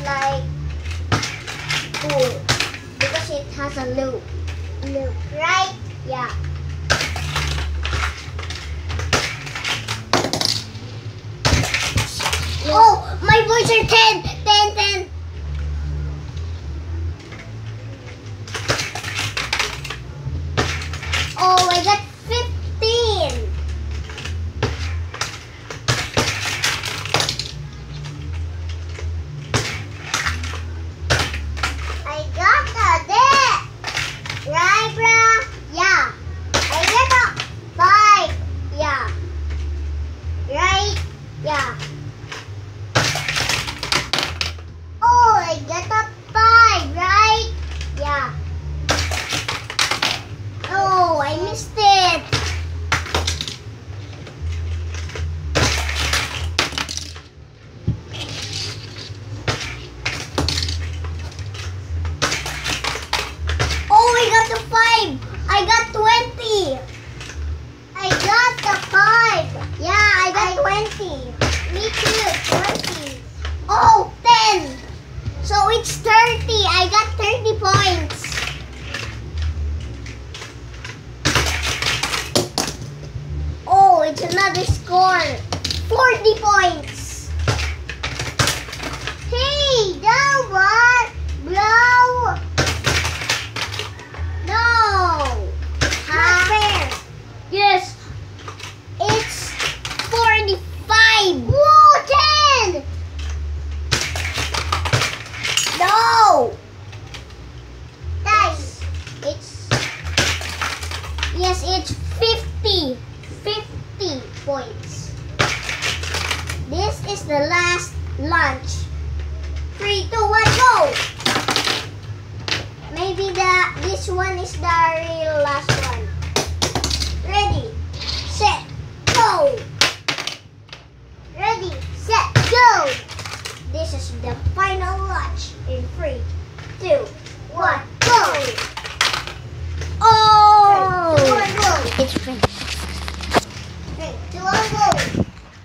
like cool because it has a loop. Loop, right? Yeah. Oh, my points are 10, 10, 10. Oh, I got 15. I got that. Right, bruh? Yeah. I got a 5. Yeah. Right? Yeah. Oh, I got a 5, right? Yeah. Oh, I missed it. Oh, I got the 5. I got 20. I got the 5. Yeah, I got 20. Me too, 20. Oh, 10. So it's 30. I got 30 points. Oh, it's another score. 40 points. Hey, that one, bro. No. Not fair. Yes. It's 45. Whoa, 10. No. Guys, it's 50. 50 points. This is the last lunch. 3, 2, 1, go! Maybe this one is the real last one. Ready, set, go! Ready, set, go! This is the final lunch in 3, 2, 1, go! Oh! 3, 2, 1, go! It's finished. 3, 2, 1, go!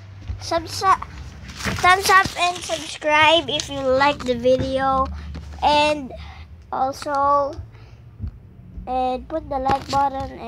Thumbs up and subscribe if you like the video, and also put the like button.